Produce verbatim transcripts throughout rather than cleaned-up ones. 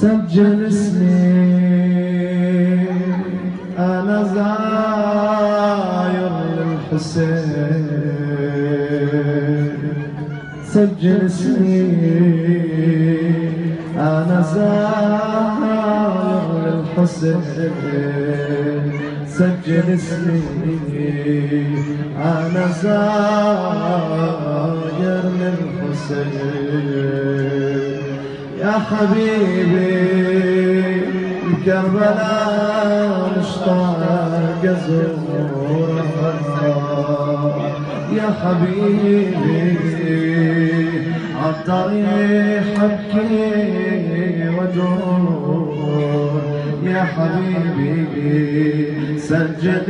سجل اسمي أنا زاير للحسين. سجل اسمي أنا زاير للحسين. سجل اسمي أنا زاير للحسين. يا حبيبي الكربلاء مشتاق أزورها. يا حبيبي عالطريق أبكي وأدور. يا حبيبي سجل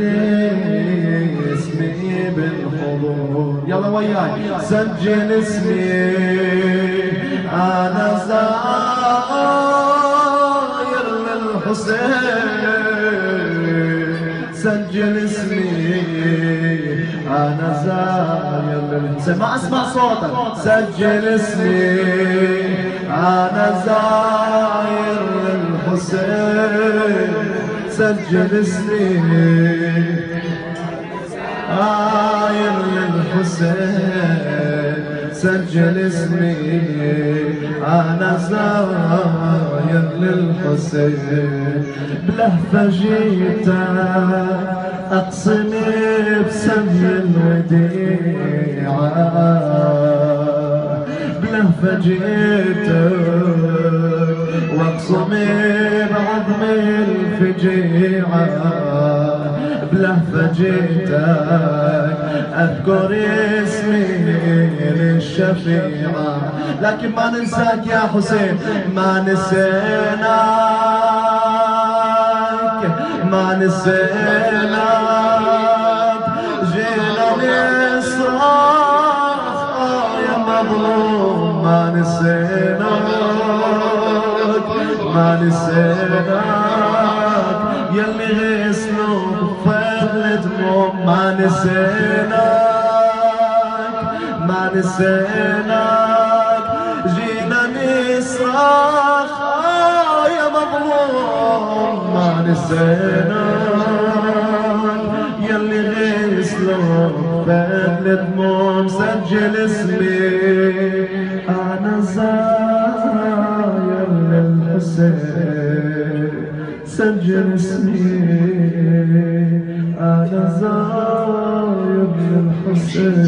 اسمي بالحضور. يلا وياي سجل اسمي أنا زاير للحسين. سجل اسمي أنا زاير للحسين. ما أسمع صوتك. سجل اسمي أنا زاير للحسين. سجل اسمي زاير للحسين. سجل اسمي أنا زاير للحسين. بلهفة جيتك أقسمي بسمي الوديعة. بلهفة جيتك واقسمي بعظم الفجيعة. بلهفة جيتك أذكر اسمي للشفيعة. لكن ما ننساك يا حسين. ما نسيناك ما نسيناك. جينا نصرخ يا مظلوم. ما نسيناك ما نسيناك. يلي غسلوا بفضل دموع. ما نسيناك ما نسيناك. جينا نصرخ يا مظلوم. ما نسيناك يلي غسلوا بفضل دموع. سجل اسمي أنا زاير للحسين. سجل اسمي أنا زاير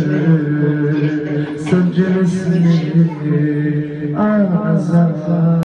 للحسين. سجل اسمي أنا زاير